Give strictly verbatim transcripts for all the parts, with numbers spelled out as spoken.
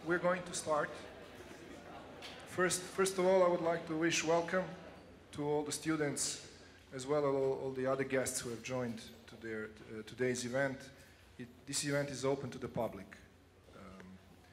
we're going to start. First, first of all, I would like to wish welcome to all the students, as well as all, all the other guests who have joined to their, uh, today's event. It, this event is open to the public. Um,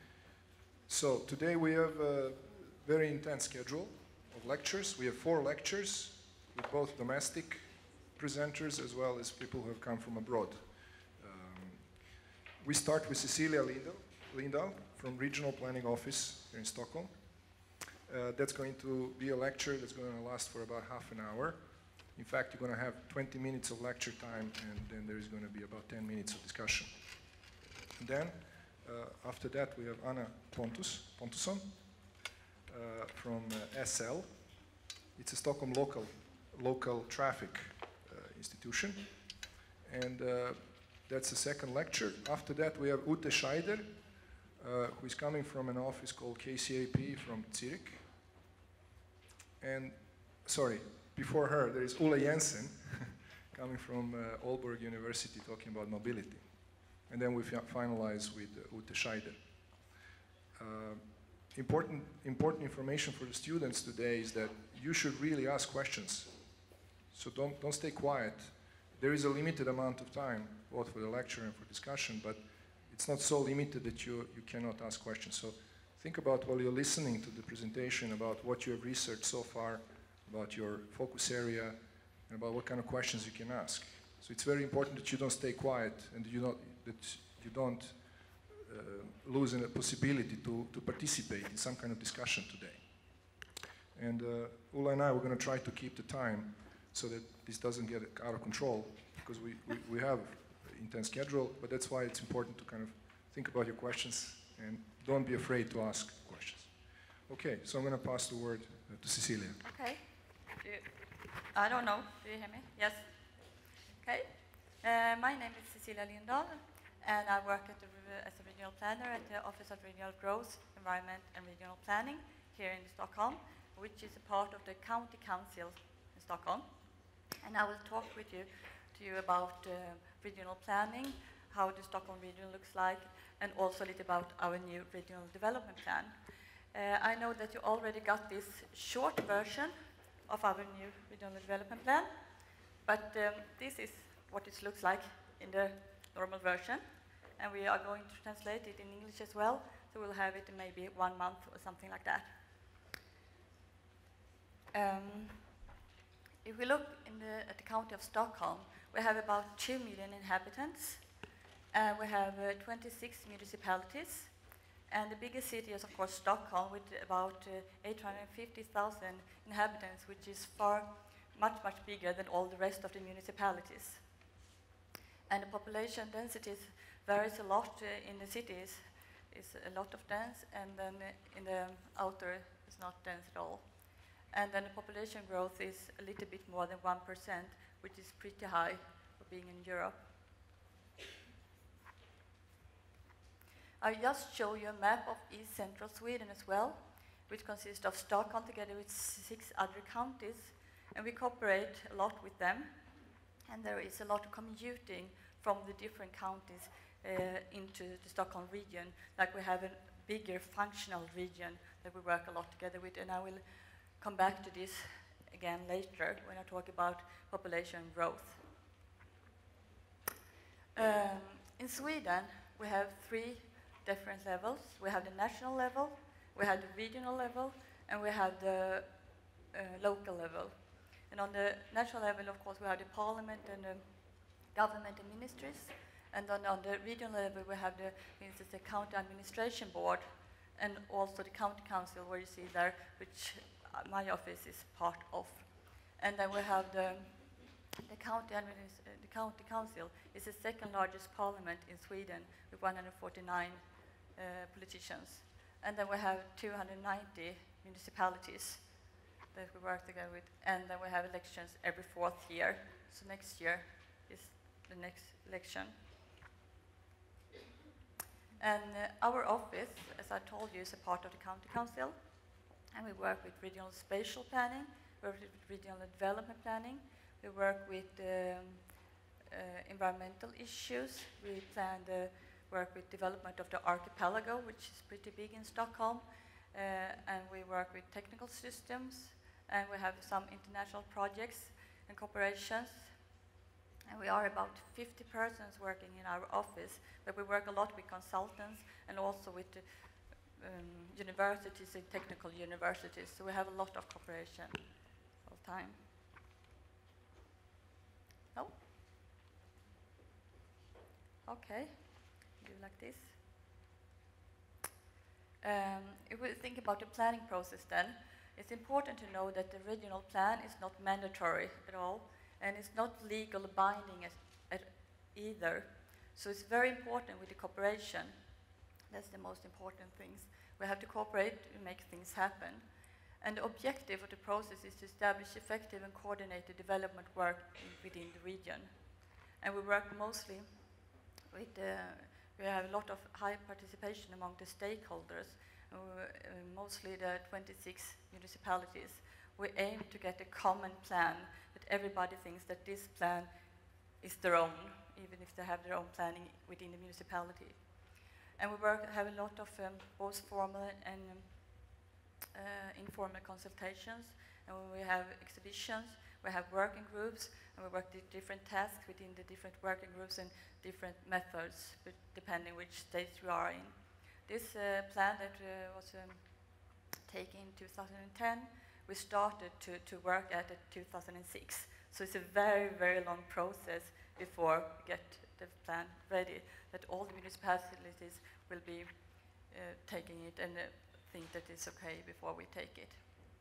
so today we have a very intense schedule of lectures. We have four lectures with both domestic presenters as well as people who have come from abroad. Um, we start with Cecilia Lindahl, Lindahl from Regional Planning Office here in Stockholm. Uh, that's going to be a lecture that's going to last for about half an hour. In fact, you're going to have twenty minutes of lecture time, and then there's going to be about ten minutes of discussion. And then, uh, after that, we have Anna Pontus, Pontusson uh, from uh, S L. It's a Stockholm local, local traffic uh, institution. And uh, that's the second lecture. After that, we have Ute Scheider, uh, who is coming from an office called K C A P from Zurich. And, sorry, before her, there is Ulla Jensen, coming from uh, Aalborg University, talking about mobility. And then we finalize with uh, Ute Scheider. Uh, important, important information for the students today is that you should really ask questions. So don't, don't stay quiet. There is a limited amount of time, both for the lecture and for discussion, but it's not so limited that you, you cannot ask questions. So think about, while you're listening to the presentation, about what you have researched so far, about your focus area, and about what kind of questions you can ask. So it's very important that you don't stay quiet and you don't, that you don't uh, lose a possibility to, to participate in some kind of discussion today. And uh, Ulla and I, we're going to try to keep the time so that this doesn't get out of control, because we, we, we have an intense schedule, but that's why it's important to kind of think about your questions and don't be afraid to ask questions. Okay, so I'm going to pass the word uh, to Cecilia. Okay. Do you, I don't know. Do you hear me? Yes. Okay. Uh, my name is Cecilia Lindahl, and I work at the, as a regional planner at the Office of Regional Growth, Environment and Regional Planning here in Stockholm, which is a part of the County Council in Stockholm. And I will talk with you to you about uh, regional planning, how the Stockholm region looks like, and also a little about our new regional development plan. Uh, I know that you already got this short version of our new regional development plan, but um, this is what it looks like in the normal version, and we are going to translate it in English as well, so we'll have it in maybe one month or something like that. Um, if we look in the, at the county of Stockholm, we have about two million inhabitants. Uh, we have uh, twenty-six municipalities, and the biggest city is, of course, Stockholm, with about uh, eight hundred fifty thousand inhabitants, which is far, much, much bigger than all the rest of the municipalities. And the population density varies a lot uh, in the cities. It's a lot of dense, and then uh, in the outer, it's not dense at all. And then the population growth is a little bit more than one percent, which is pretty high for being in Europe. I just show you a map of East Central Sweden as well, which consists of Stockholm together with six other counties, and we cooperate a lot with them. And there is a lot of commuting from the different counties uh, into the Stockholm region, like we have a bigger functional region that we work a lot together with, and I will come back to this again later when I talk about population growth. Um, in Sweden, we have three different levels. We have the national level, we have the regional level, and we have the uh, local level. And on the national level, of course, we have the parliament and the government and ministries. And then on the regional level, we have the, for instance, the county administration board, and also the county council, where you see there, which uh, my office is part of. And then we have the, the county administ uh, the county council is the second largest parliament in Sweden with one hundred forty-nine uh, politicians. And then we have two hundred ninety municipalities that we work together with, and then we have elections every fourth year. So next year is the next election. And uh, our office, as I told you, is a part of the county council, and we work with regional spatial planning, we work with regional development planning, we work with um, uh, environmental issues, we plan the work with development of the archipelago, which is pretty big in Stockholm, uh, and we work with technical systems, and we have some international projects and cooperations. And we are about fifty persons working in our office, but we work a lot with consultants and also with the, um, universities and technical universities, so we have a lot of cooperation all the time. No? Okay, do like this. Um, if we think about the planning process then, it's important to know that the regional plan is not mandatory at all, and it's not legal binding as, at either. So it's very important with the cooperation. That's the most important things. We have to cooperate to make things happen. And the objective of the process is to establish effective and coordinated development work in, within the region. And we work mostly with, uh, we have a lot of high participation among the stakeholders, uh, uh, mostly the twenty-six municipalities. We aim to get a common plan that everybody thinks that this plan is their own, even if they have their own planning within the municipality. And we work, have a lot of um, both formal and um, uh, informal consultations, and we have exhibitions, we have working groups, and we work with different tasks within the different working groups and different methods, but depending which stage you are in. This uh, plan that uh, was um, taken in two thousand ten, we started to, to work at it in two thousand six. So it's a very, very long process before we get the plan ready, that all the municipalities will be uh, taking it and uh, think that it's okay before we take it.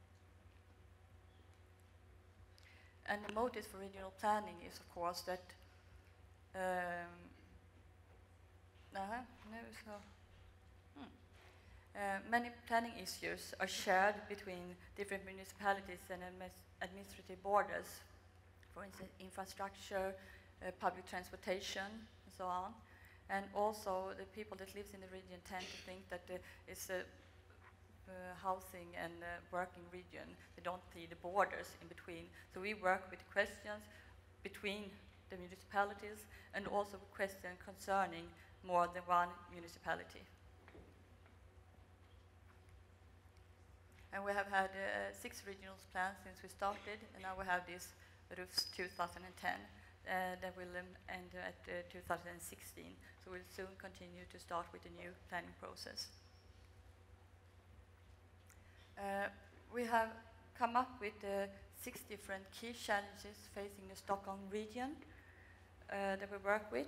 And the motive for regional planning is, of course, that um, uh-huh, no, so, hmm. uh, many planning issues are shared between different municipalities and administrative borders. For instance, infrastructure, uh, public transportation, and so on. And also, the people that live in the region tend to think that uh, it's a uh, housing and uh, working region. They don't see the borders in between. So we work with questions between the municipalities and also questions concerning more than one municipality. And we have had uh, six regional plans since we started, and now we have this R U F S two thousand ten uh, that will um, end at uh, two thousand sixteen. So we'll soon continue to start with the new planning process. Uh, we have come up with uh, six different key challenges facing the Stockholm region uh, that we work with.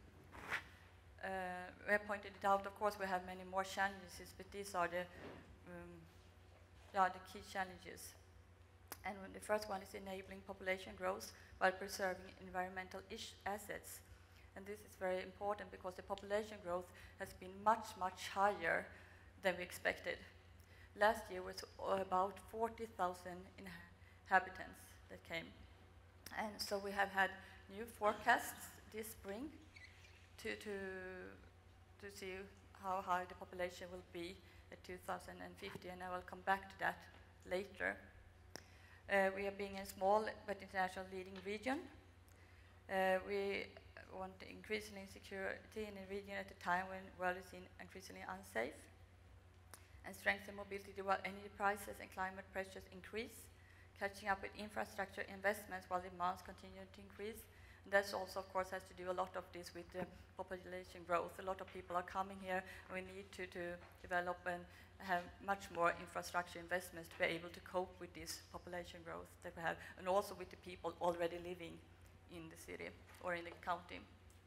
Uh, we have pointed it out, of course, we have many more challenges, but these are the, um, yeah, the key challenges. And the first one is enabling population growth while preserving environmental ish assets. And this is very important because the population growth has been much, much higher than we expected. Last year was about forty thousand inhabitants that came. And so we have had new forecasts this spring to, to, to see how high the population will be at two thousand fifty, and I will come back to that later. Uh, we are being a small but international leading region. Uh, we want increasingly security in the region at a time when the world is in increasingly unsafe, and strengthen mobility while energy prices and climate pressures increase, catching up with infrastructure investments while demands continue to increase. And that's also, of course, has to do a lot of this with the population growth. A lot of people are coming here, and we need to, to develop and have much more infrastructure investments to be able to cope with this population growth that we have, and also with the people already living in the city or in the county.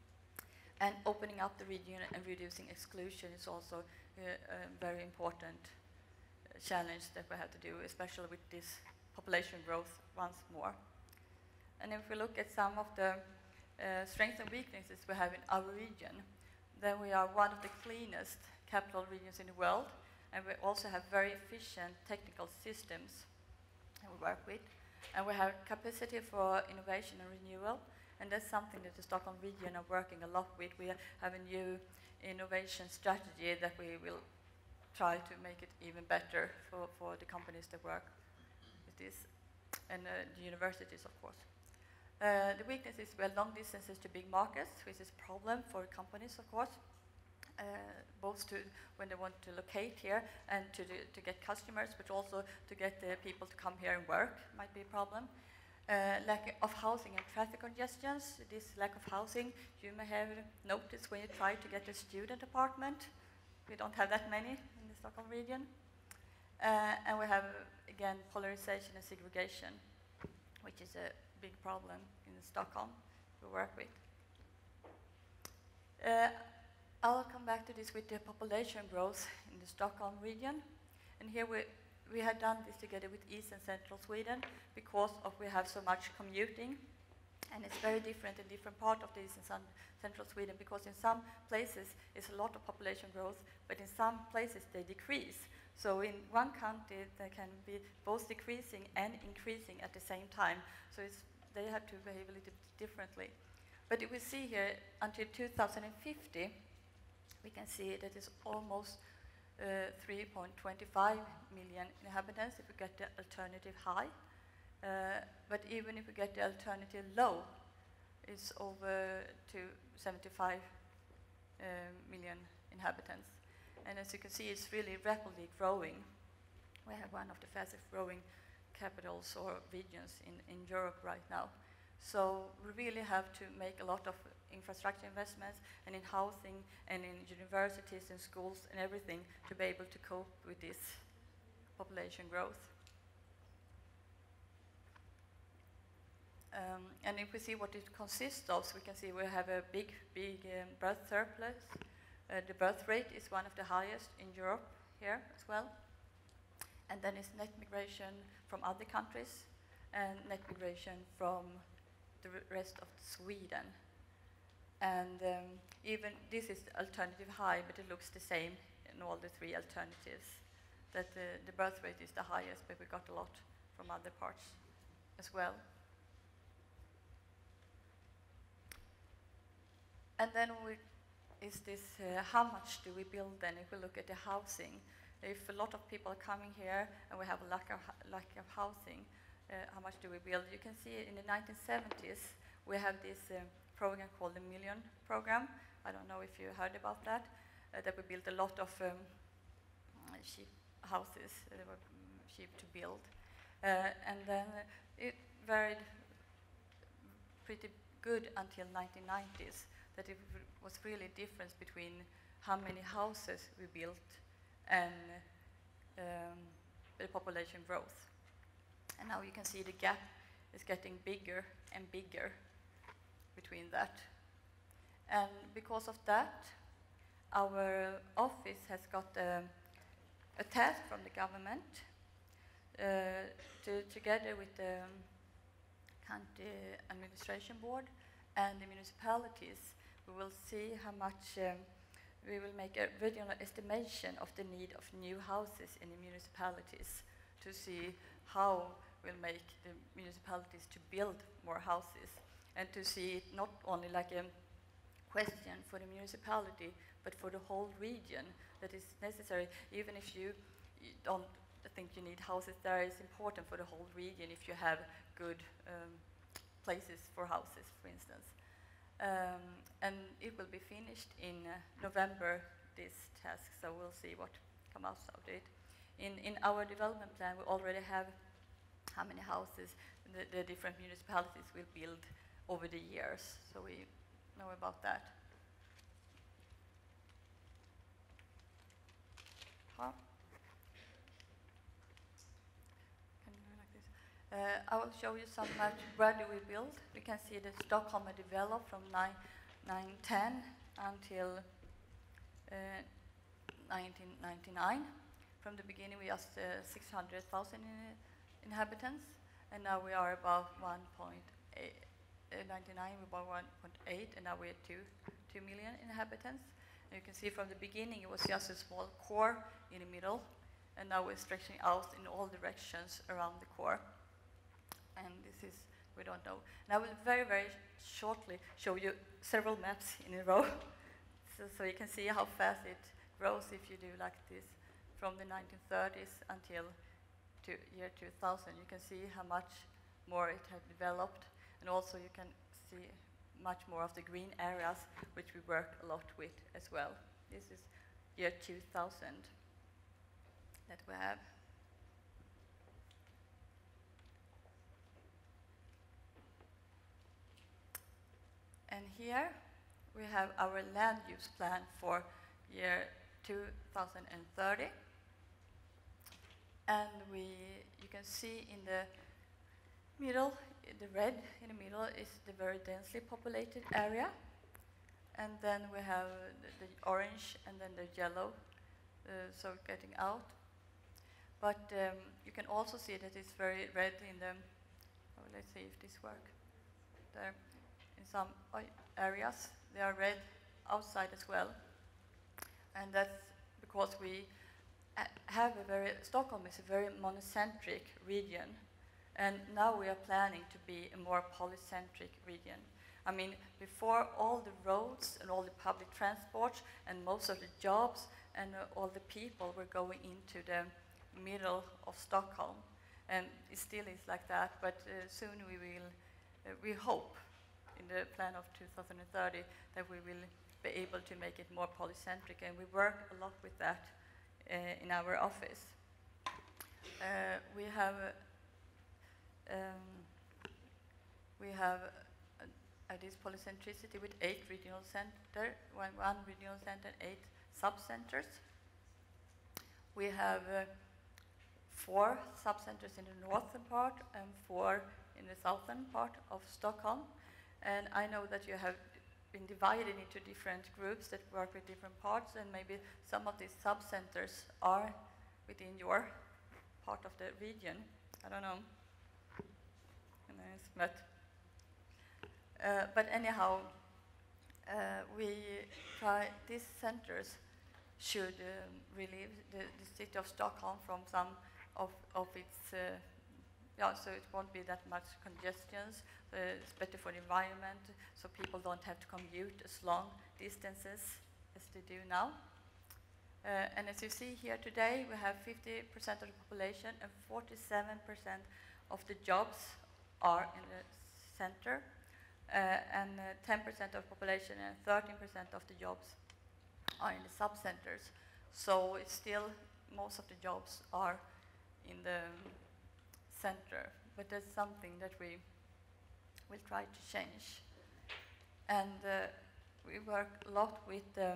And opening up the region and reducing exclusion is also uh, a very important uh, challenge that we have to do, especially with this population growth once more. And if we look at some of the uh, strengths and weaknesses we have in our region, then we are one of the cleanest capital regions in the world, and we also have very efficient technical systems that we work with. And we have capacity for innovation and renewal, and that's something that the Stockholm region are working a lot with. We have a new innovation strategy that we will try to make it even better for, for the companies that work with this, and uh, the universities, of course. Uh, the weakness is we have long distances to big markets, which is a problem for companies, of course. uh, both to when they want to locate here and to, do, to get customers, but also to get the people to come here and work might be a problem. Uh, lack of housing and traffic congestions. This lack of housing you may have noticed when you try to get a student apartment. We don't have that many in the Stockholm region. Uh, and we have, again, polarization and segregation, which is a big problem in Stockholm to work with. Uh, I'll come back to this with the population growth in the Stockholm region. And here we, we had done this together with East and Central Sweden because of we have so much commuting. And it's very different in different parts of the East and Central Sweden because in some places it's a lot of population growth, but in some places they decrease. So in one county they can be both decreasing and increasing at the same time. So it's, they have to behave a little bit differently. But if we see here until two thousand fifty, we can see that it's almost uh, three point two five million inhabitants if we get the alternative high. Uh, but even if we get the alternative low, it's over to seventy-five uh, million inhabitants. And as you can see, it's really rapidly growing. We have one of the fastest growing capitals or regions in, in Europe right now. So we really have to make a lot of infrastructure investments and in housing and in universities and schools and everything to be able to cope with this population growth. Um, and if we see what it consists of, so we can see we have a big, big um, birth surplus. Uh, the birth rate is one of the highest in Europe here as well. And then it's net migration from other countries and net migration from the rest of Sweden. And um, even this is the alternative high, but it looks the same in all the three alternatives. That the, the birth rate is the highest, but we got a lot from other parts as well. And then we, is this, uh, how much do we build then if we look at the housing? If a lot of people are coming here and we have a lack of, lack of housing, uh, how much do we build? You can see in the nineteen seventies, we have this uh, program called the Million Program. I don't know if you heard about that, uh, that we built a lot of um, cheap houses that were cheap to build. Uh, and then it varied pretty good until nineteen nineties. That it was really a difference between how many houses we built and um, the population growth. And now you can see the gap is getting bigger and bigger between that. And because of that, our office has got um, a task from the government uh, to, together with the um, county administration board and the municipalities. We will see how much, um, we will make a regional estimation of the need of new houses in the municipalities to see how we'll make the municipalities to build more houses and to see it not only like a question for the municipality but for the whole region that is necessary. Even if you, you don't think you need houses there, it's important for the whole region if you have good um, places for houses, for instance. Um, and it will be finished in uh, November, this task, so we'll see what comes out of it. In, in our development plan, we already have how many houses the, the different municipalities will build over the years, so we know about that. Huh? Can you do like this? Uh, I will show you some much where do we build. We can see that Stockholm developed from nine ten until uh, nineteen ninety-nine. From the beginning, we just uh, six hundred thousand in, inhabitants, and now we are about one point eight. Uh, ninety-nine, we were one point eight, and now we're at two, two million inhabitants. And you can see from the beginning, it was just a small core in the middle, and now we're stretching out in all directions around the core. And this is, we don't know. And I will very, very shortly show you several maps in a row, so, so you can see how fast it grows if you do like this. From the nineteen thirties until to year two thousand, you can see how much more it has developed. And also you can see much more of the green areas, which we work a lot with as well This is year two thousand that we have. And here we have our land use plan for year two thousand thirty. And we, you can see in the middle, the red in the middle is the very densely populated area. And then we have the, the orange and then the yellow, uh, so getting out. But um, you can also see that it's very red in the, oh, let's see if this works. There, in some uh, areas, they are red outside as well. And that's because we have a very, Stockholm is a very monocentric region, and now we are planning to be a more polycentric region. I mean, before all the roads and all the public transport and most of the jobs and uh, all the people were going into the middle of Stockholm, and it still is like that, but uh, soon we will, uh, we hope in the plan of two thousand thirty that we will be able to make it more polycentric, and we work a lot with that Uh, in our office. Uh, we have uh, um, we have uh, uh, this polycentricity with eight regional center, one, one regional center, eight sub-centers. We have uh, four sub-centers in the northern part and four in the southern part of Stockholm. And I know that you have been divided into different groups that work with different parts, and maybe some of these sub-centers are within your part of the region. I don't know. But, uh, but anyhow, uh, we try, these centers should um, relieve the, the city of Stockholm from some of, of its, uh, yeah, so it won't be that much congestions. Uh, it's better for the environment, so people don't have to commute as long distances as they do now. Uh, and as you see here today, we have fifty percent of the population and forty-seven percent of the jobs are in the center, uh, and uh, ten percent of the population and thirteen percent of the jobs are in the sub-centers. So it's still, most of the jobs are in the center, but that's something that we will try to change. And uh, we work a lot with um,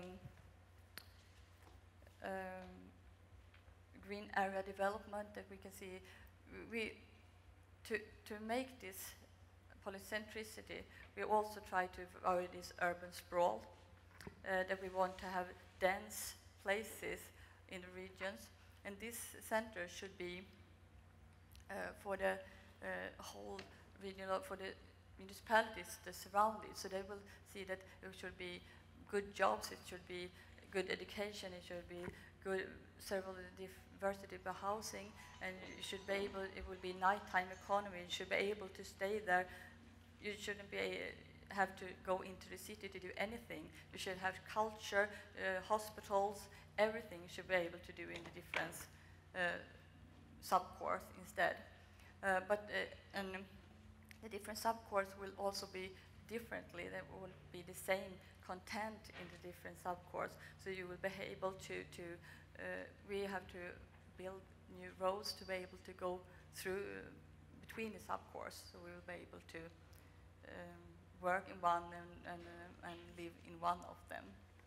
um, green area development, that we can see. We, to, to make this polycentricity, we also try to avoid this urban sprawl, uh, that we want to have dense places in the regions. And this center should be uh, for the uh, whole regional, for the municipalities, the surroundings, so they will see that it should be good jobs, it should be good education, it should be good several diversity of housing, and you should be able, it will be nighttime economy, you should be able to stay there, you shouldn't be a, have to go into the city to do anything, you should have culture, uh, hospitals, everything you should be able to do in the different uh, subcores instead. Uh, but uh, and the different subcores will also be differently. There won't be the same content in the different subcores. So you will be able to, to uh, we have to build new roads to be able to go through uh, between the subcores. So we will be able to um, work in one and, and, uh, and live in one of them.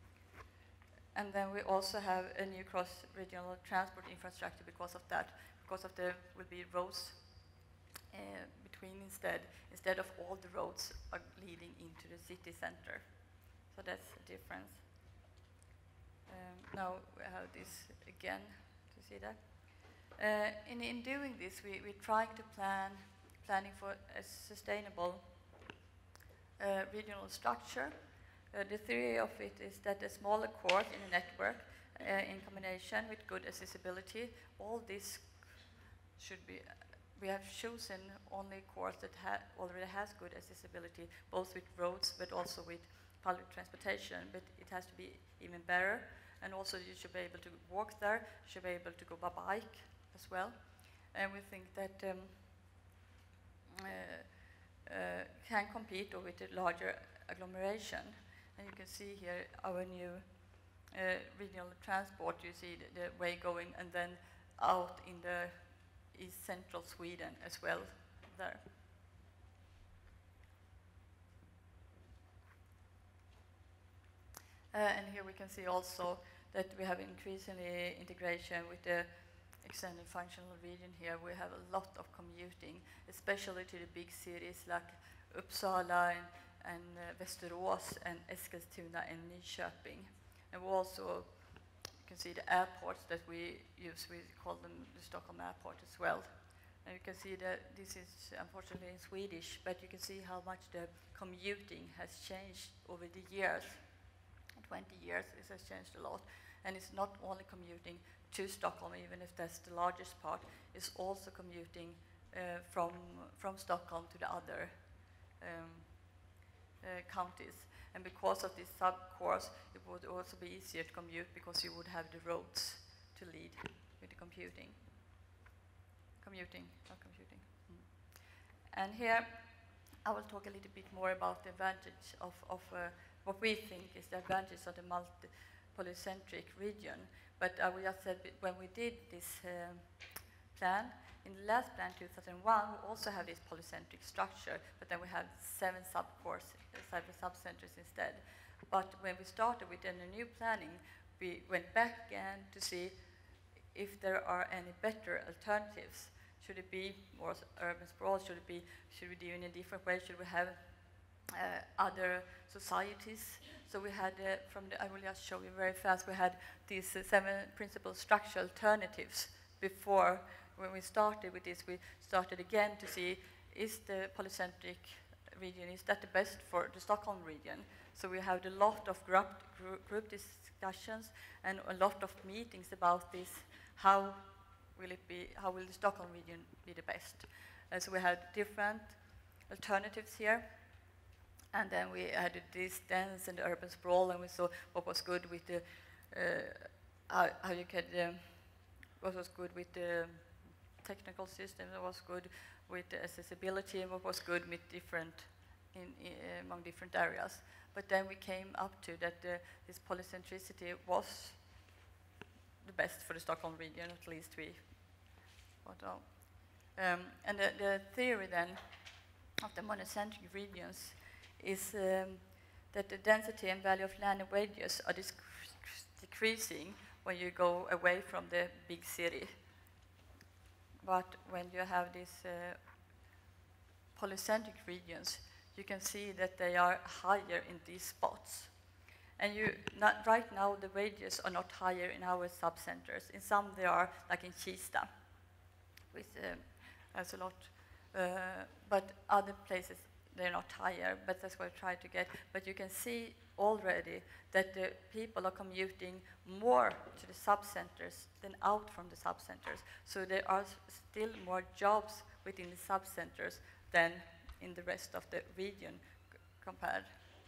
And then we also have a new cross-regional transport infrastructure because of that, because of the will be roads uh, between instead, instead of all the roads are leading into the city center. So that's the difference. Um, now we have this again, to see that. Uh, in, in doing this, we, we're trying to plan, planning for a sustainable uh, regional structure. Uh, the theory of it is that a smaller core in a network, uh, in combination with good accessibility, all this should be, uh, we have chosen only cores that ha already has good accessibility, both with roads but also with public transportation, but it has to be even better. And also you should be able to walk there, you should be able to go by bike as well. And we think that um, uh, uh, can compete with a larger agglomeration. And you can see here our new uh, regional transport, you see the, the way going, and then out in the east central Sweden as well there. Uh, and here we can see also that we have increasingly integration with the extended functional region here. We have a lot of commuting, especially to the big cities like Uppsala and, and uh, Västerås and Eskilstuna and Nyköping. And we also, you can see the airports that we use, we call them the Stockholm Airport as well. And you can see that this is unfortunately in Swedish, but you can see how much the commuting has changed over the years. In twenty years, it has changed a lot. And it's not only commuting to Stockholm, even if that's the largest part, it's also commuting uh, from, from Stockholm to the other um, uh, counties. And because of this sub-course, it would also be easier to commute because you would have the roads to lead with the computing. Commuting, not computing. Mm. And here, I will talk a little bit more about the advantage of, of uh, what we think is the advantage of the multi-polycentric region. But I will just say when we did this um, plan, in the last plan, two thousand one, we also have this polycentric structure, but then we have seven sub-cores, seven sub-centers instead. But when we started with the new planning, we went back again to see if there are any better alternatives. Should it be more urban sprawl? Should it be, should we do it in a different way? Should we have uh, other societies? So we had, uh, from the, I will just show you very fast, we had these uh, seven principal structural alternatives before. When we started with this, we started again to see, is the polycentric region, is that the best for the Stockholm region? So we had a lot of group, group, group discussions and a lot of meetings about this. How will it be, how will the Stockholm region be the best? Uh, so we had different alternatives here. And then we had the distance and the urban sprawl, and we saw what was good with the, uh, how, how you could, um, what was good with the technical system, what was good with the accessibility, and what was good with different, in, in, among different areas. But then we came up to that uh, this polycentricity was the best for the Stockholm region, at least we thought of. Um, and the, the theory then of the monocentric regions is um, that the density and value of land and wages are decreasing when you go away from the big city. But when you have these uh, polycentric regions, you can see that they are higher in these spots. And you, not, right now, the wages are not higher in our sub-centers. In some they are, like in Kista, with um, that's a lot. Uh, but other places, they're not higher, but that's what I try to get. But you can see already that the people are commuting more to the sub-centers than out from the sub-centers. So there are still more jobs within the sub-centers than in the rest of the region compared.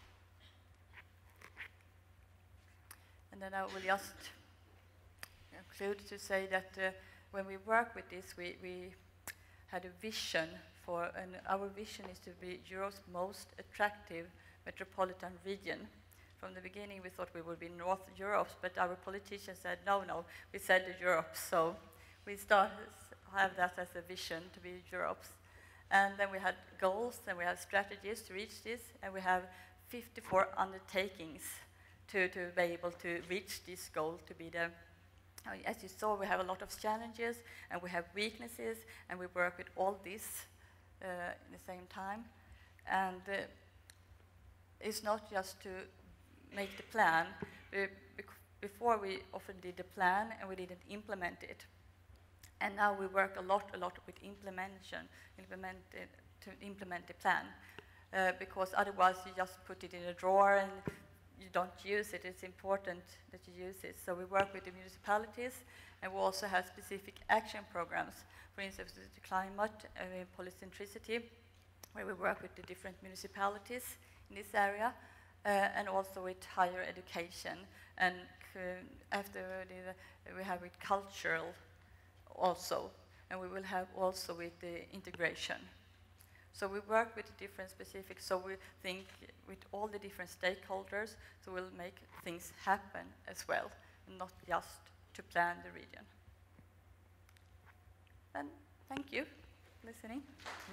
And then I will just conclude to say that uh, when we work with this, we, we had a vision for, and our vision is to be Europe's most attractive metropolitan region. From the beginning, we thought we would be North Europe, but our politicians said, no, no, we said Europe. So we started have that as a vision to be Europe's. And then we had goals, and we had strategies to reach this, and we have fifty-four undertakings to, to be able to reach this goal, to be the, as you saw, we have a lot of challenges, and we have weaknesses, and we work with all this uh, in the same time. And uh, it's not just to make the plan. We, before we often did the plan, and we didn't implement it. And now we work a lot, a lot with implementation, implement it, to implement the plan. Uh, because otherwise you just put it in a drawer and you don't use it. It's important that you use it. So we work with the municipalities, and we also have specific action programs. For instance, the climate uh, polycentricity, where we work with the different municipalities in this area, uh, and also with higher education. And uh, after the, we have with cultural also, and we will have also with the integration. So we work with the different specifics, so we think with all the different stakeholders, so we'll make things happen as well, and not just to plan the region. And thank you for listening.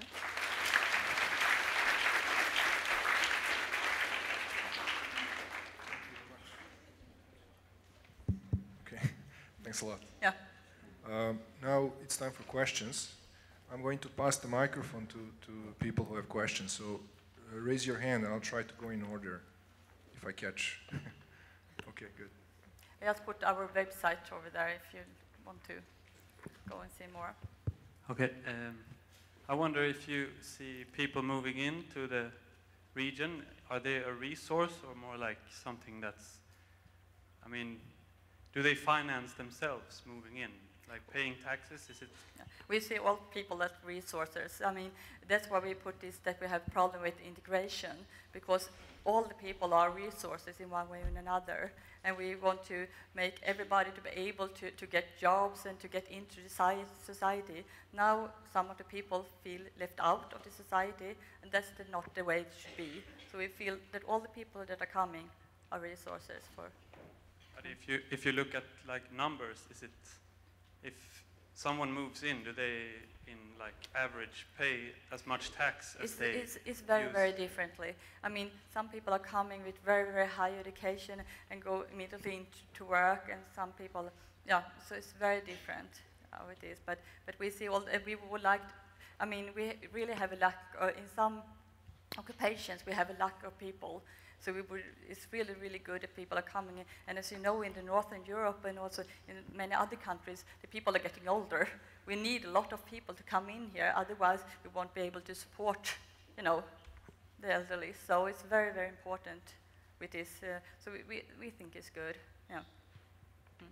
Okay, thanks a lot. Yeah. Um, now it's time for questions. I'm going to pass the microphone to, to people who have questions, so uh, raise your hand and I'll try to go in order if I catch. Okay, good. We just put our website over there if you want to go and see more. Okay, um, I wonder if you see people moving into the region, are they a resource or more like something that's, I mean, do they finance themselves moving in? Like paying taxes, is it? Yeah. We see all people as resources. I mean, that's why we put this, that we have problem with integration, because all the people are resources in one way or another. And we want to make everybody to be able to, to get jobs and to get into the society. Now some of the people feel left out of the society, and that's the, not the way it should be. So we feel that all the people that are coming are resources for. But if you, if you look at like numbers, is it, if someone moves in, do they, in like average, pay as much tax as it's, they it's, it's very, use? very differently. I mean, some people are coming with very, very high education and go immediately into work, and some people, yeah, so it's very different how it is. But, but we see all, uh, we would like, to, I mean, we really have a lack, uh, in some occupations, we have a lack of people. So we would, it's really, really good if people are coming in. And as you know, in the Northern Europe and also in many other countries, the people are getting older. We need a lot of people to come in here, otherwise we won't be able to support, you know, the elderly. So it's very, very important with this. Uh, so we, we, we think it's good, yeah. Mm.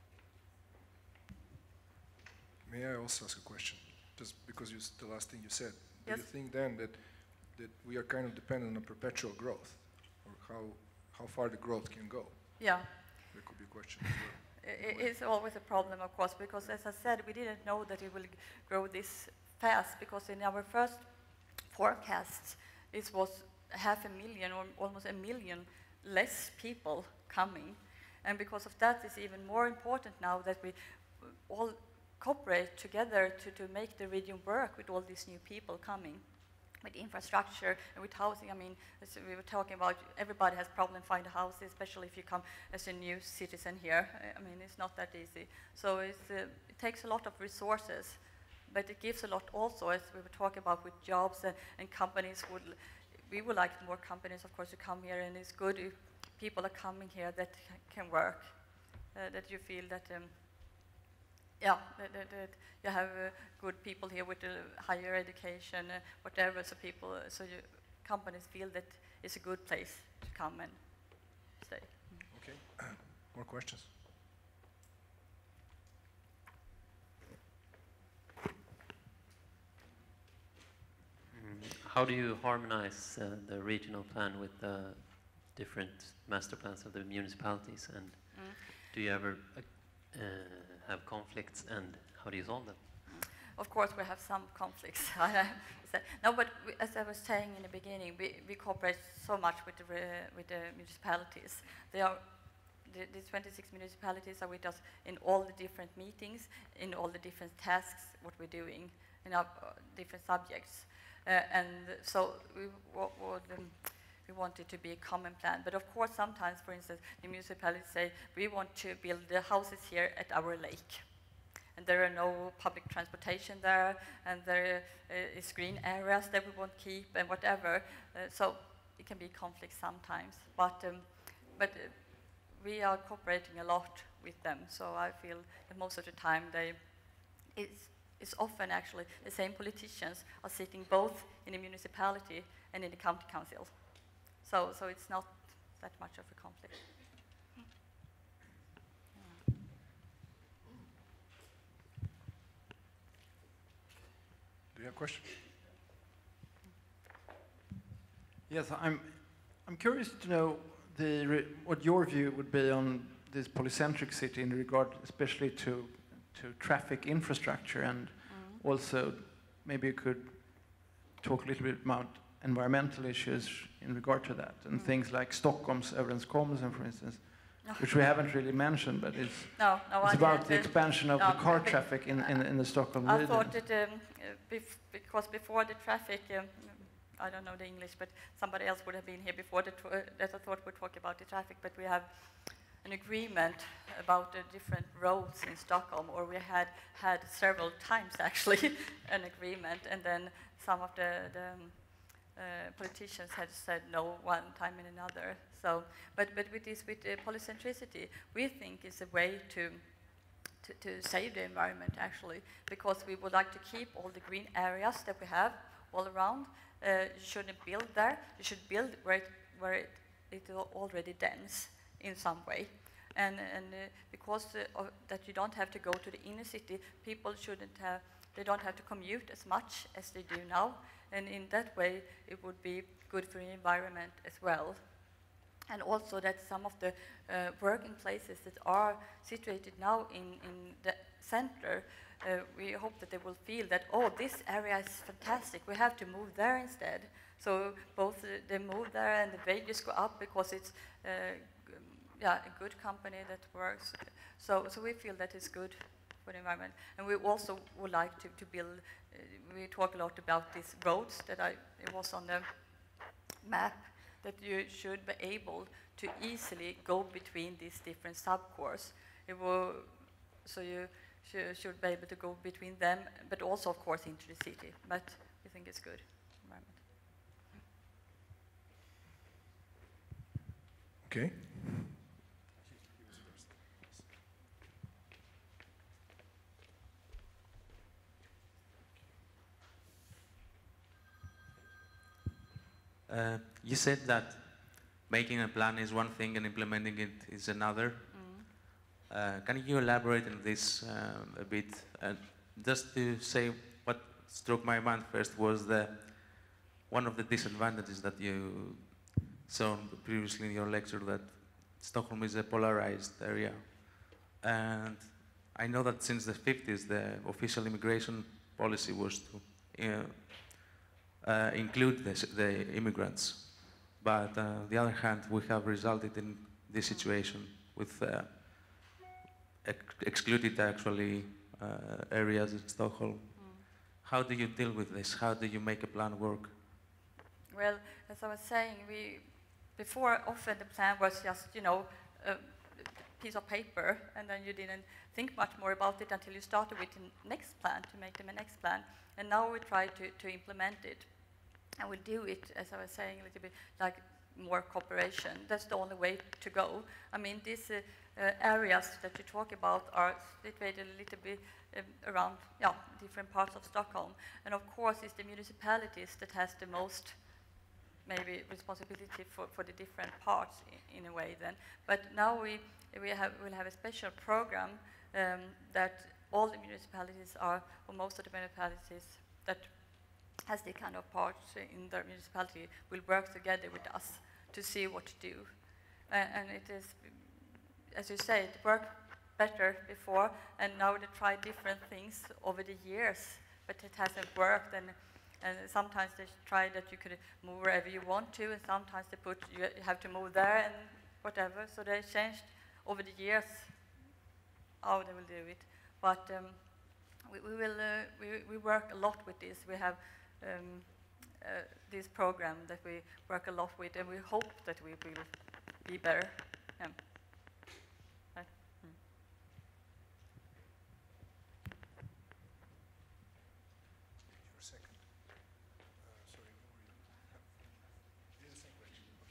May I also ask a question? Just because you, the last thing you said. Do Yes. you think then that, that we are kind of dependent on perpetual growth? Or how, how far the growth can go? Yeah. That could be a question as well. I- It's always a problem, of course, because as I said, we didn't know that it will grow this fast, because in our first forecasts, it was half a million or almost a million less people coming. And because of that, it's even more important now that we all cooperate together to, to make the region work with all these new people coming. With infrastructure and with housing, I mean, as we were talking about, everybody has problem finding houses, especially if you come as a new citizen here. I mean, it's not that easy. So it's, uh, it takes a lot of resources, but it gives a lot also, as we were talking about with jobs and, and companies. Would, we would like more companies, of course, to come here, and it's good if people are coming here that can work, uh, that you feel that um, yeah, that, that, that you have uh, good people here with uh, higher education, uh, whatever, so people, uh, so you, companies feel that it's a good place to come and stay. Okay, more questions? How do you harmonize uh, the regional plan with the different master plans of the municipalities, and Mm. do you ever uh, uh, have conflicts, and how do you solve them? Of course, we have some conflicts. No, but we, as I was saying in the beginning, we, we cooperate so much with the, uh, with the municipalities. They are, the, the twenty-six municipalities are with us in all the different meetings, in all the different tasks, what we're doing, in our uh, different subjects. Uh, and so we, w would, um, we want it to be a common plan. But of course, sometimes, for instance, the municipalities say, we want to build the houses here at our lake. And there are no public transportation there, and there uh, is green areas that we won't keep, and whatever. Uh, so it can be conflict sometimes. But, um, but uh, we are cooperating a lot with them. So I feel that most of the time they, it's, it's often actually the same politicians are sitting both in the municipality and in the county council. So, so it's not that much of a conflict. Do you have a question? Yes, I'm, I'm curious to know the re what your view would be on this polycentric city in regard especially to, to traffic infrastructure, and mm. also maybe you could talk a little bit about environmental issues in regard to that, and Mm. things like Stockholm's överenskommelsen, for instance, No. which we haven't really mentioned, but it's, No, no, it's I about didn't, the uh, expansion of no, the car but- traffic in, in, in the Stockholm I region. thought that um, uh, bef- because before the traffic, um, I don't know the English, but somebody else would have been here before the tr- uh, that I thought would talk about the traffic, but we have an agreement about the different roads in Stockholm, or we had had several times actually an agreement, and then some of the, the um, uh, politicians had said no one time and another. So, but but with this with uh, polycentricity, we think is a way to. To, to save the environment actually, because we would like to keep all the green areas that we have all around. Uh, you shouldn't build there. You should build where it, where it, it is already dense in some way, and and uh, because uh, of that you don't have to go to the inner city. People shouldn't have. They don't have to commute as much as they do now, and in that way it would be good for the environment as well. And also that some of the uh, working places that are situated now in, in the center, uh, we hope that they will feel that, oh, this area is fantastic, we have to move there instead. So both uh, they move there and the wages go up because it's uh, g- yeah, a good company that works. So, so we feel that is good for the environment. And we also would like to, to build, uh, we talk a lot about these roads that I, it was on the map, that you should be able to easily go between these different subcores. It will, so you sh- should be able to go between them, but also, of course, into the city. But we think it's good environment. Okay. Uh, you said that making a plan is one thing and implementing it is another. Mm. Uh, can you elaborate on this um, a bit? Uh, just to say what struck my mind first was the one of the disadvantages that you saw previously in your lecture, that Stockholm is a polarized area. And I know that since the fifties, the official immigration policy was to uh, uh, include the, the immigrants. But uh, on the other hand, we have resulted in this situation with uh, ex excluded actually uh, areas in Stockholm. Mm. How do you deal with this? How do you make a plan work? Well, as I was saying, we before often the plan was just, you know, a piece of paper, and then you didn't think much more about it until you started with the next plan to make them a next plan. And now we try to, to implement it. And we'll do it, as I was saying, a little bit like more cooperation. That's the only way to go. I mean, these uh, uh, areas that you talk about are situated a little bit uh, around, yeah, different parts of Stockholm. And of course, it's the municipalities that has the most, maybe, responsibility for, for the different parts in, in a way then. But now we, we have, we'll have a special program um, that all the municipalities are, or most of the municipalities that has the kind of parts in their municipality will work together with us to see what to do. Uh, and it is, as you say, it worked better before, and now they try different things over the years, but it hasn't worked. And, and sometimes they try that you could move wherever you want to, and sometimes they put you have to move there and whatever. So they changed over the years how they will do it. But um, we, we will uh, we, we work a lot with this. We have um, uh, this program that we work a lot with, and we hope that we will be better. Yeah. Right. Mm. Your second. Uh, sorry, who were you? This is the same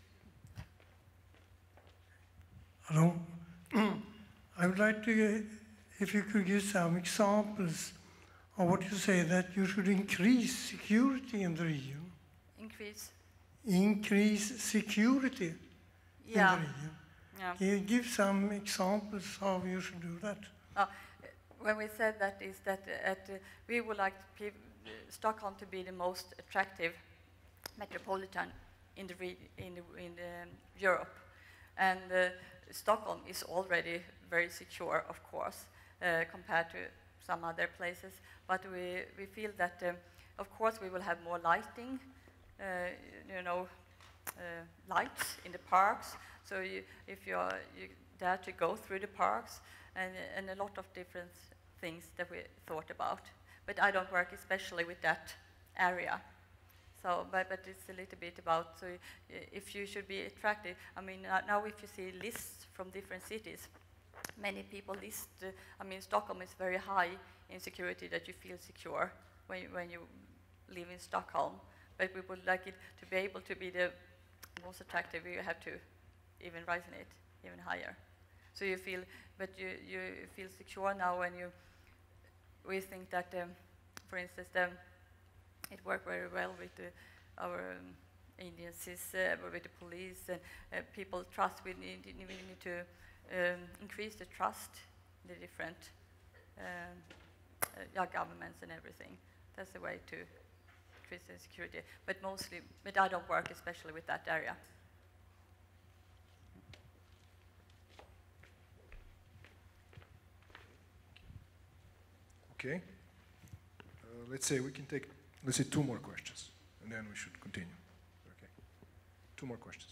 question. Okay. Hello. I would like to, if you could give some examples of what you say that you should increase security in the region. Increase. Increase security Yeah. in the region. Yeah. Can you give some examples how you should do that? Uh, when we said that is that uh, at, uh, we would like peop- uh, Stockholm to be the most attractive metropolitan in the re- in, the, in the, um, Europe, and uh, Stockholm is already very secure, of course, uh, compared to some other places. But we we feel that um, Of course, we will have more lighting, uh, you know, uh, lights in the parks. So you, if you are you dare to go through the parks, and, and a lot of different things that we thought about. But I don't work especially with that area. So, but, but it's a little bit about, so if you should be attractive, I mean, uh, now if you see lists from different cities, many people list, uh, I mean, Stockholm is very high in security, that you feel secure when you, when you live in Stockholm. But we would like it to be able to be the most attractive, you have to even rise in it, even higher. So you feel, but you, you feel secure now when you, we think that, um, for instance, the, it worked very well with the, our um, agencies, uh, with the police, and uh, people trust, we need, we need to um, increase the trust in the different um, uh, yeah, governments and everything. That's the way to increase the security, but mostly, but I don't work especially with that area. Okay. Uh, let's say we can take, let's say two more questions, and then we should continue. Okay. Two more questions.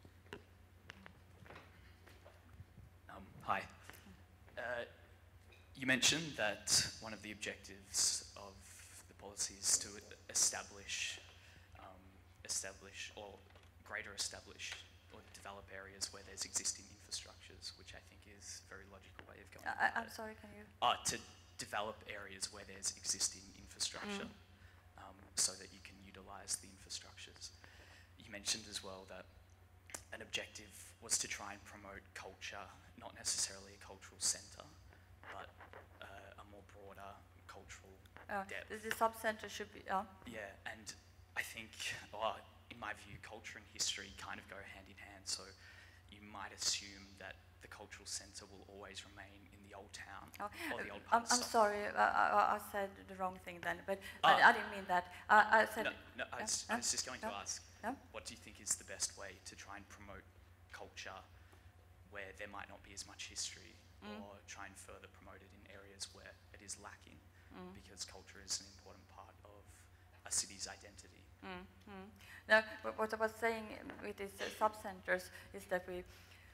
Um, hi. Uh, you mentioned that one of the objectives of the policy is to establish, um, establish or greater establish or develop areas where there's existing infrastructures, which I think is a very logical way of going I, about I'm it. sorry, can you? Uh, to develop areas where there's existing infrastructure, Mm. um, so that you can utilize the infrastructures. You mentioned as well that an objective was to try and promote culture, not necessarily a cultural centre, but uh, a more broader cultural Uh, depth. the, the sub-center should be, uh, Yeah, and I think, well, in my view, culture and history kind of go hand in hand, so you might assume that the cultural centre will always remain in the old town, oh, or the old I'm, part of I'm Stockholm. sorry, I, I, I said the wrong thing then, but Ah. I, I didn't mean that. I, I said, No, no, I Yeah, was, yeah, I was just going yeah, to ask, yeah. what do you think is the best way to try and promote culture where there might not be as much history, Mm. or try and further promote it in areas where it is lacking, Mm. because culture is an important part of a city's identity. Mm, mm. Now, what, what I was saying with these uh, sub-centers is that we,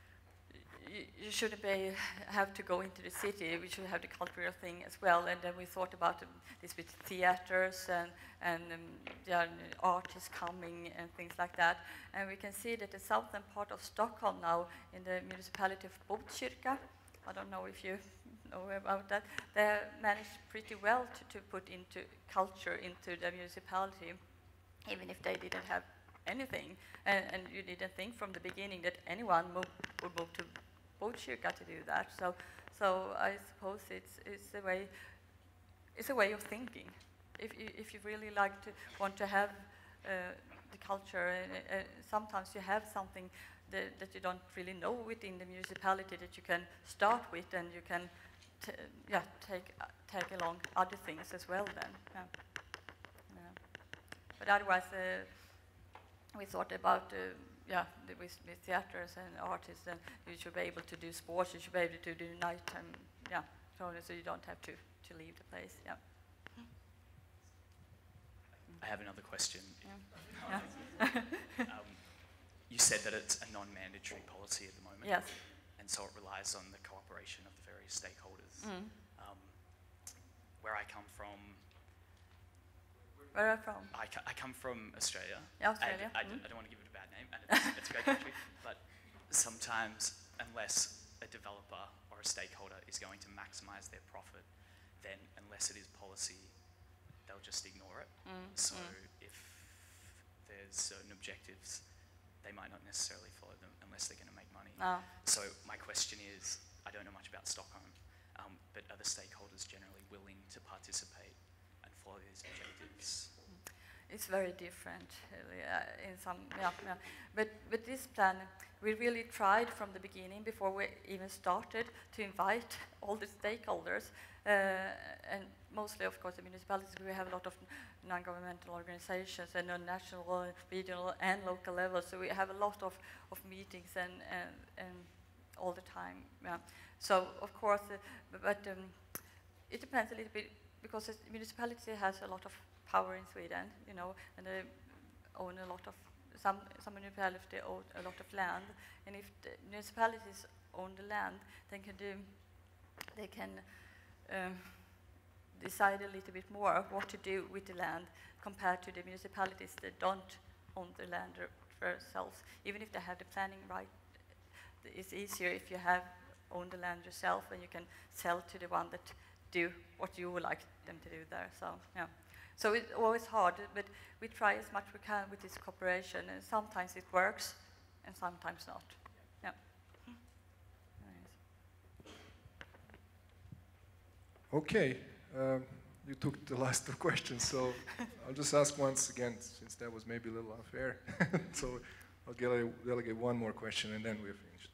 you, you shouldn't be, have to go into the city, we should have the cultural thing as well, and then we thought about um, this with theaters and, and um, yeah, artists coming and things like that. And we can see that the southern part of Stockholm now, in the municipality of Botkyrka, I don't know if you know about that, they managed pretty well to, to put into culture into the municipality, even if they didn't have anything. And, and you didn't think from the beginning that anyone move, would move to Botkyrka to do that. So, so I suppose it's, it's a way, it's a way of thinking. If you, if you really like to want to have uh, the culture, and uh, sometimes you have something that, that you don't really know within the municipality that you can start with, and you can t yeah, take, uh, take along other things as well then. Yeah. Yeah. But otherwise, uh, we thought about uh, yeah, the, with, with theaters and artists, and you should be able to do sports, you should be able to do nighttime, yeah, so, so you don't have to, to leave the place, yeah. I have another question. Yeah. Um, you said that it's a non-mandatory policy at the moment. Yes. And so it relies on the cooperation of the various stakeholders. Mm. Um, where I come from, Where are you from? I, co I come from Australia. Yeah, Australia. I, I, Mm. I don't want to give it a bad name, and it's, it's a great country, but sometimes, unless a developer or a stakeholder is going to maximize their profit, then unless it is policy, they'll just ignore it. Mm, So mm. if there's certain objectives, they might not necessarily follow them unless they're going to make money. No. So my question is, I don't know much about Stockholm, um, but are the stakeholders generally willing to participate and follow these objectives? It's very different really, uh, in some, yeah, yeah. But, but this plan, we really tried from the beginning, before we even started, to invite all the stakeholders, uh, and mostly, of course, the municipalities. We have a lot of non-governmental organizations, and on national, uh, regional, and local level, so we have a lot of, of meetings and, and, and all the time. Yeah. So, of course, uh, but um, it depends a little bit, because the municipality has a lot of power in Sweden, you know, and they own a lot of, some, some municipalities own a lot of land, and if the municipalities own the land, they can do, they can um, decide a little bit more what to do with the land compared to the municipalities that don't own the land themselves. Even if they have the planning right, it's easier if you have own the land yourself and you can sell to the one that do what you would like them to do there. So yeah, so it's always hard, but we try as much we can with this cooperation, and sometimes it works, and sometimes not. Yeah. Okay, um, you took the last two questions, so I'll just ask once again, since that was maybe a little unfair. So I'll delegate, delegate one more question, and then we're finished.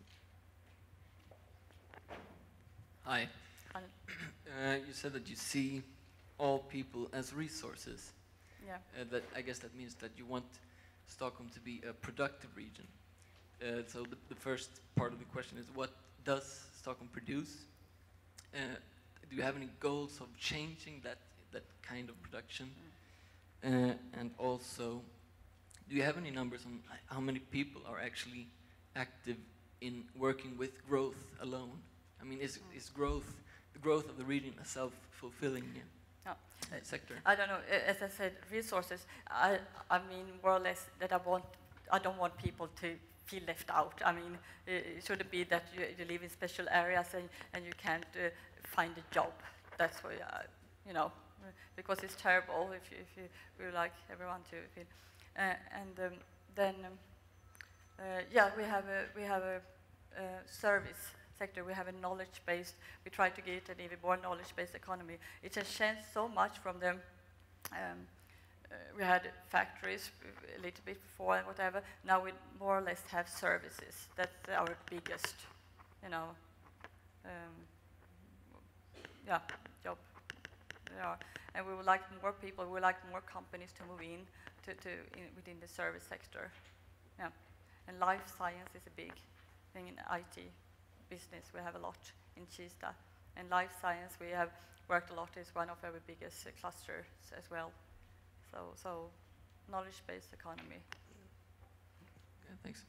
Hi. Uh, you said that you see all people as resources. Yeah. Uh, that I guess that means that you want Stockholm to be a productive region. Uh, so the, the first part of the question is, what does Stockholm produce? Uh, do you have any goals of changing that that kind of production? Mm. Uh, and also, do you have any numbers on how many people are actually active in working with growth alone? I mean, is mm. is growth the growth of the region a self-fulfilling no. sector? I don't know. As I said, resources. I I mean, more or less that I want. I don't want people to feel left out. I mean, it shouldn't be that you, you live in special areas and and you can't uh, find a job. That's why uh, you know, because it's terrible if you, if you we would like everyone to feel. Uh, and um, then um, uh, yeah, we have a we have a uh, service sector. We have a knowledge-based. We try to get an even more knowledge-based economy. It has changed so much from the. Um, uh, we had factories a little bit before and whatever. Now we more or less have services. That's our biggest, you know, um, yeah, job. Yeah, and we would like more people. We would like more companies to move in to, to in, within the service sector. Yeah, and life science is a big thing in I T business. We have a lot in Kista, and life science we have worked a lot. Is one of our biggest uh, clusters as well. So, so knowledge-based economy. Okay, thanks.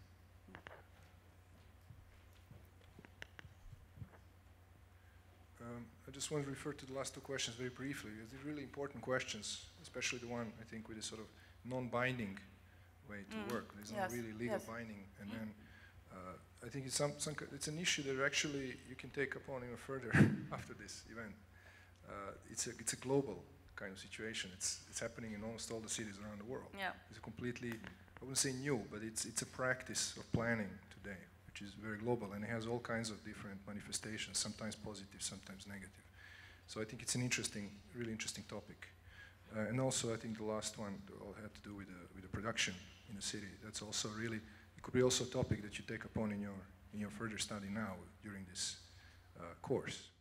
Um, I just want to refer to the last two questions very briefly. They're really important questions, especially the one, I think, with a sort of non-binding way to Mm. work. There's Yes. not really legal Yes. binding. And then uh, I think it's, some, some, it's an issue that actually you can take upon even further after this event. Uh, it's, a, it's a global kind of situation. It's, it's happening in almost all the cities around the world. Yeah. It's a completely, I wouldn't say new, but it's, it's a practice of planning today, which is very global, and it has all kinds of different manifestations, sometimes positive, sometimes negative. So I think it's an interesting, really interesting topic. Uh, and also I think the last one all had to do with the, with the production in the city. That's also really, it could be also a topic that you take upon in your, in your further study now during this uh, course.